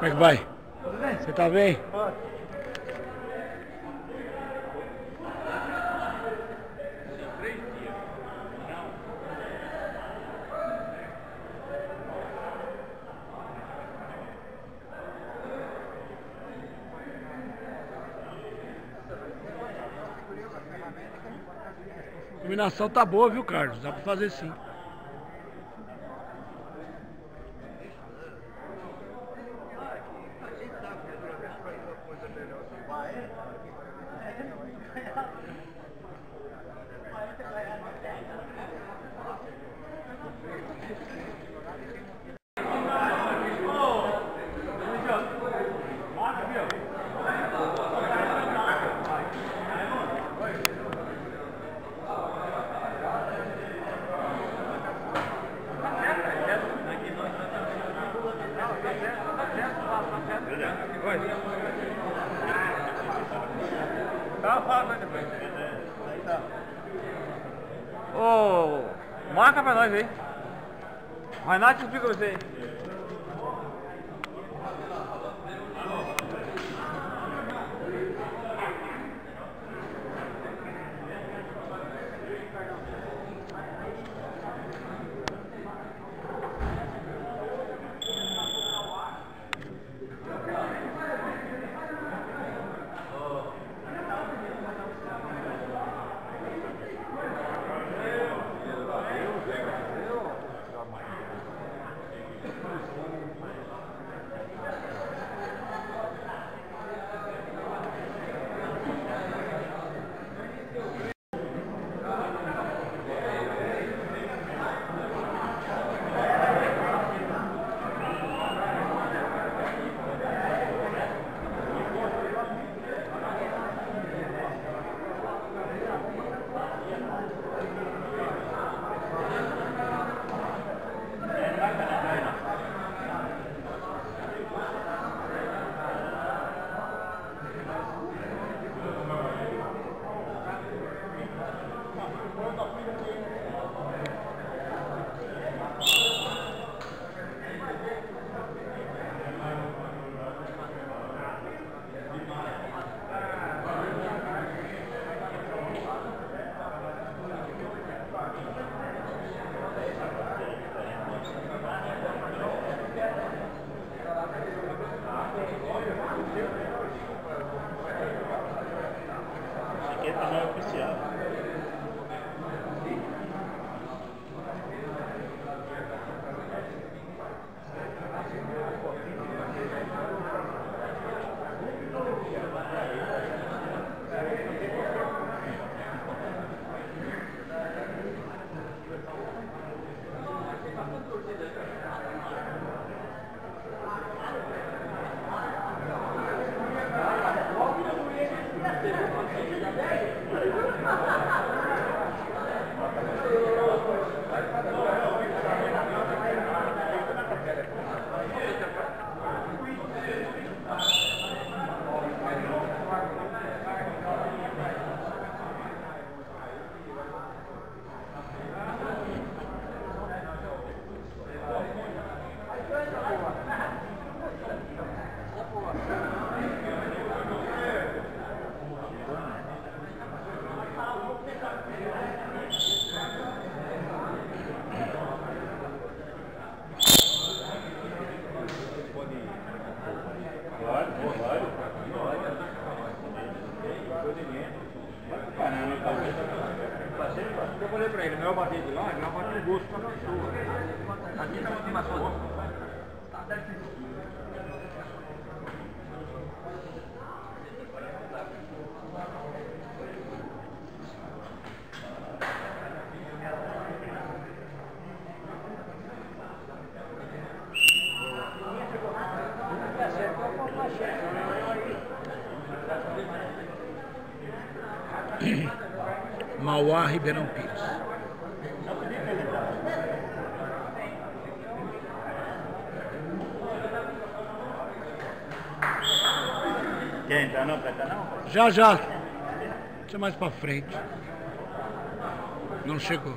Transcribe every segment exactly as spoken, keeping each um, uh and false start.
Como é que vai? Tudo bem? Você tá bem? Pode. A iluminação tá boa, viu, Carlos? Dá pra fazer sim. Tá, fala depois. Ô, marca pra nós aí. O Renato explica você aí. Etiqueta não é oficial. Eu falei pra ele, não é o bater de lá, ele vai bater o gosto pra pessoa. Aqui tá uma estimação. Mauá, Ribeirão Pires. Quer entrar não? Quer entrar não? Já, já. Deixa mais pra frente. Não chegou.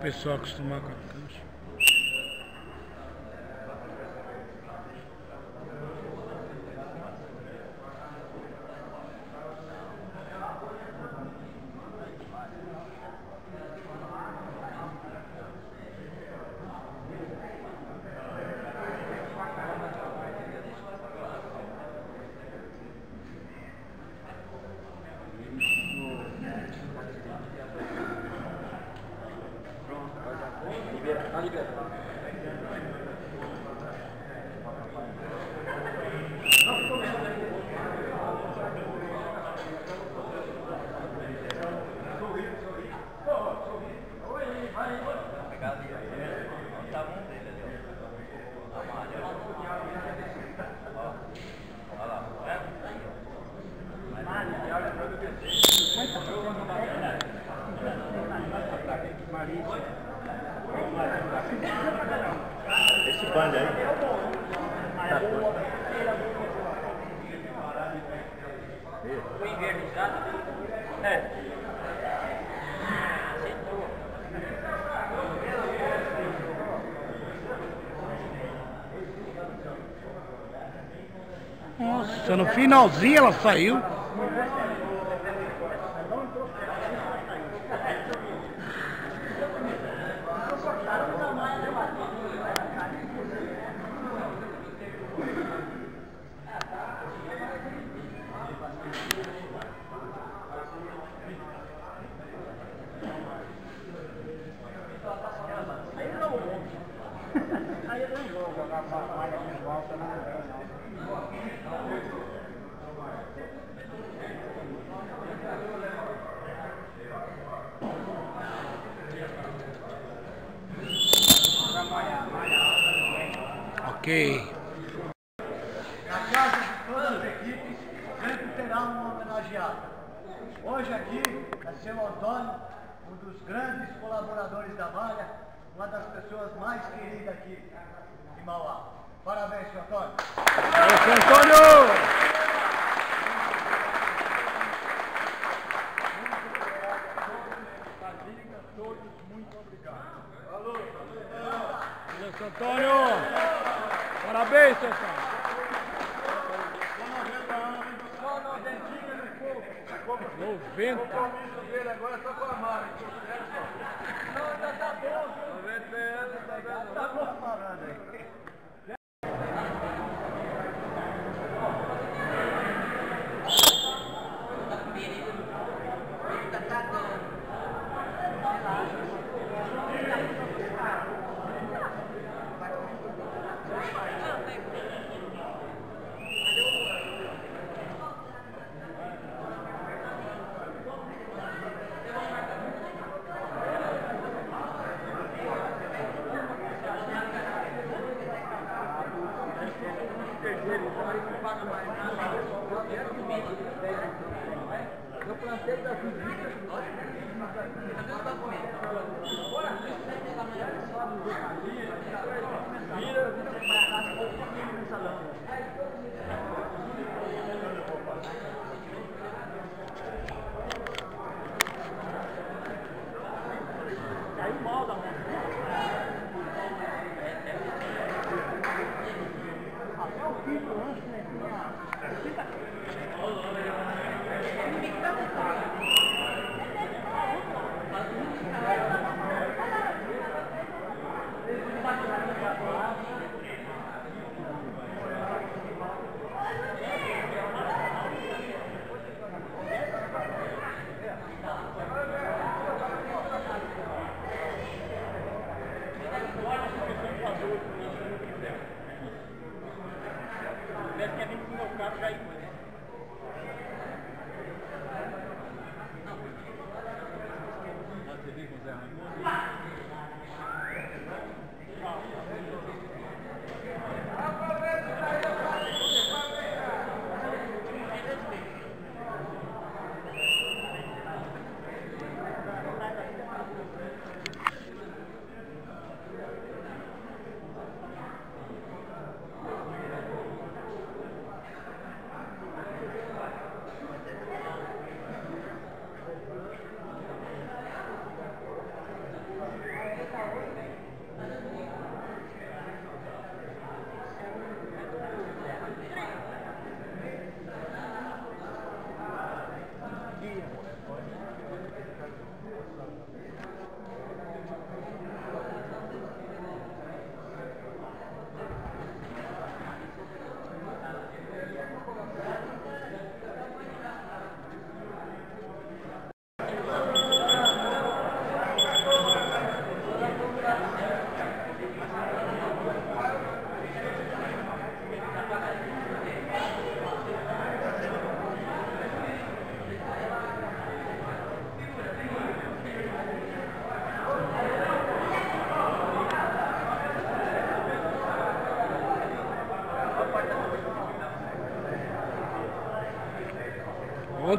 pessoal acostumar com a cancha. Tá liberado. Esse bando aí. Tá Foi invernizado? É. Nossa, no finalzinho ela saiu. Aí eu não vou jogar malha de volta, não. Ok. Na casa de todas as equipes, sempre terá um homenageado. Hoje aqui é seu Antônio, um dos grandes colaboradores da malha, uma das pessoas mais queridas aqui de Mauá. Parabéns, seu Antônio. Esse Antônio! Todos muito obrigados. Esse Antônio! Parabéns, seu Antônio! Só noventinha no fogo. noventa. O compromisso dele agora é só com a mala. Não, já tá bom. noventa anos, tá vendo? Tá bom falando aí. Eu plantei da visita. Cadê o documento? Vira, vira salão. Caiu mal da mão. Até o filho antes, né? Deve ter vindo com o meu carro já aí.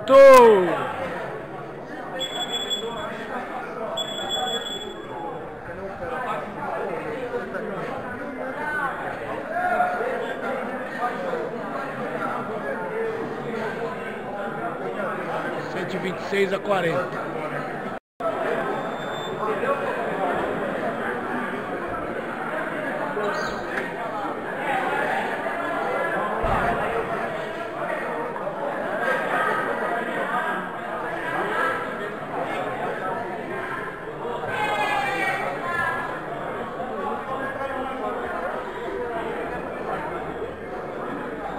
Voltou! cento e vinte e seis a quarenta.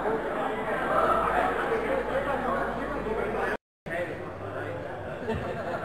Ha ha ha.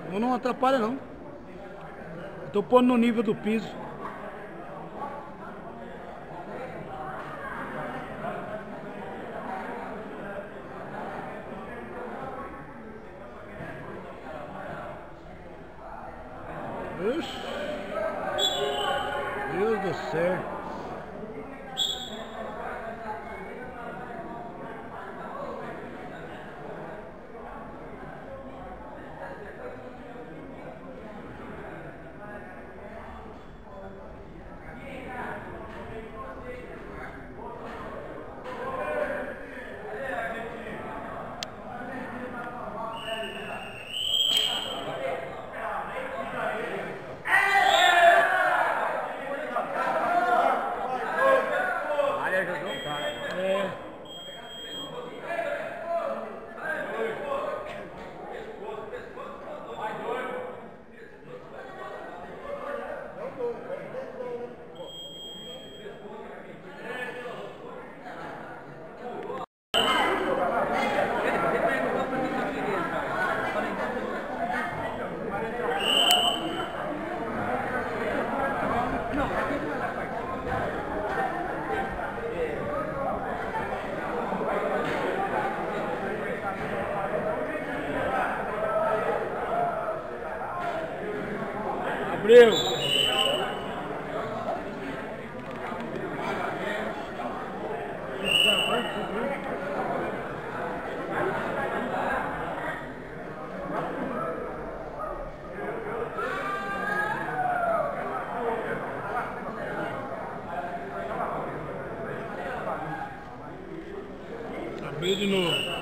Eu não atrapalha não. Eu tô pondo no nível do piso. Ixi. Deus do céu. É. Abriu. Abriu de novo.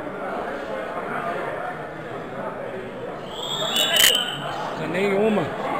Nenhuma.